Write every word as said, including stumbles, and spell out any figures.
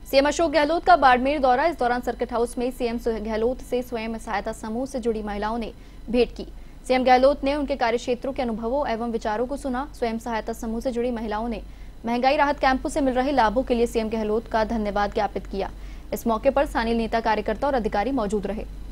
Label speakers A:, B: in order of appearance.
A: CM Ashok Gehlot का बाड़मेर दौरा। इस दौरान सर्किट हाउस में सीएम गहलोत से स्वयं सहायता समूह से जुड़ी महिलाओं ने भेंट की। सीएम गहलोत ने उनके कार्यक्षेत्रों के अनुभवों एवं विचारों को सुना। स्वयं सहायता समूह से जुड़ी महिलाओं ने महंगाई राहत कैंपों से मिल रहे लाभों के लिए सीएम गहलोत का धन्यवाद ज्ञापित किया। इस मौके पर स्थानीय नेता, कार्यकर्ता और अधिकारी मौजूद रहे।